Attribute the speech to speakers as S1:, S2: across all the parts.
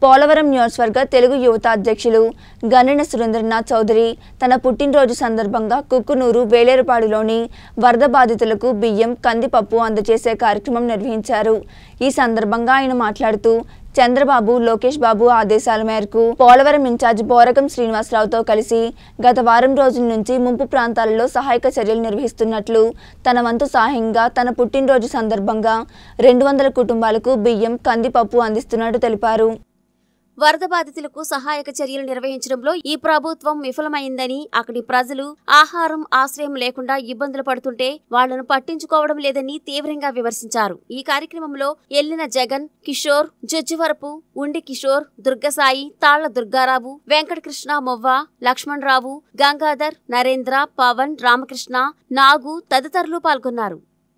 S1: పోలవరం నియోజకవర్గ తెలుగు యువత అధ్యక్షులు గన్నెన సురేంద్రనాథ్ చౌదరి తన పుట్టినరోజు సందర్భంగా కుక్కునూరు వేలేరుపాడులోని వరద బాధితులకు బియ్యం కందిపప్పు అందజేసే కార్యక్రమం నిర్వహించారు। ఈ సందర్భంగా ఆయన మాట్లాడుతూ చంద్రబాబు లోకేష్ బాబు ఆదేశాల మేరకు పోలవరం ఇన్ఛార్జ్ బోరగం శ్రీనివాసరావుతో కలిసి గత వారం రోజుల నుంచి ముంపు ప్రాంతాలలో సహాయక చర్యలు నిర్వహిస్తున్నట్లు తన వంతు సహాయంగా తన పుట్టినరోజు సందర్భంగా 200 కుటుంబాలకు బియ్యం కందిపప్పు అందిస్తున్నట్టు తెలిపారు।
S2: వరద బాధితులకు సహాయక చర్యలు నిర్వహించడంలో ఈ ప్రభుత్వం విఫలమైందని, అక్కడి ప్రజలు ఆహారం ఆశ్రయం లేకుండా ఇబ్బందులు పడుతుంటే వాళ్లను పట్టించుకోవడం లేదని తీవ్రంగా విమర్శించారు। ఈ కార్యక్రమంలో ఎల్లిన జగన్, కిషోర్, జొజ్జివరపు, ఉండి కిషోర్, దుర్గసాయి, తాళ్ల దుర్గారావు, వెంకటకృష్ణ మొవ్వ, లక్ష్మణరావు, గంగాధర్, నరేంద్ర, పవన్, రామకృష్ణ, నాగు తదితరులు పాల్గొన్నారు।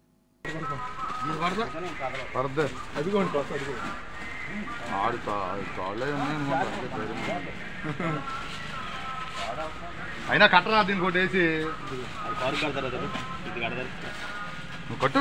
S3: అయినా కట్టరా దీన్ని కొట్టేసి కొట్టు।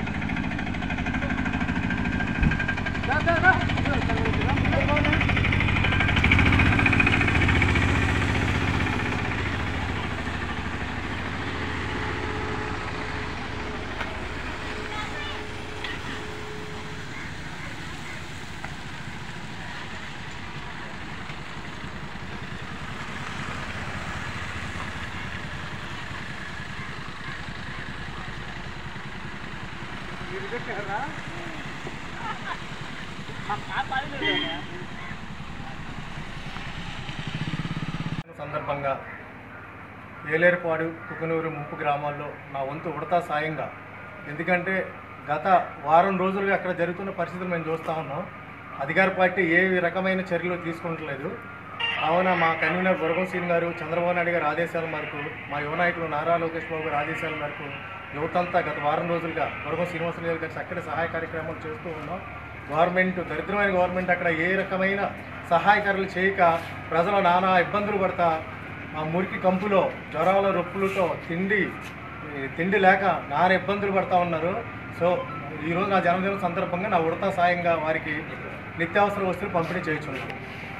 S4: సందర్భంగా వేలేరుపాడు కుక్కునూరు ముంపు గ్రామాల్లో నా వంతు ఉడతా సాయంగా, ఎందుకంటే గత వారం రోజులుగా అక్కడ జరుగుతున్న పరిస్థితులు మేము చూస్తూ ఉన్నాం। అధికార పార్టీ ఏ రకమైన చర్యలు తీసుకుంటలేదు। కావున మా కన్వీనర్ బొరగం శ్రీని గారు, చంద్రబాబు నాయుడు గారి ఆదేశాల మేరకు, మా యువ నాయకులు నారా లోకేష్ బాబు గారి ఆదేశాల మేరకు యువతంతా గత వారం రోజులుగా బొరగం శ్రీనివాసరావు గారి చక్కటి సహాయ కార్యక్రమాలు చేస్తూ ఉన్నాం। గవర్నమెంట్ దరిద్రమైన గవర్నమెంట్ అక్కడ ఏ రకమైన సహాయకారులు చేయక ప్రజలు నానా ఇబ్బందులు పడతా ఆ మురికి కంపులో జ్వరాల రొప్పులతో తిండి లేక నానా ఇబ్బందులు పడతా ఉన్నారు। సో ఈరోజు నా జన్మదినం సందర్భంగా నా ఉడతా సాయంగా వారికి నిత్యావసర వస్తువులు పంపిణీ చేయించున్నాను।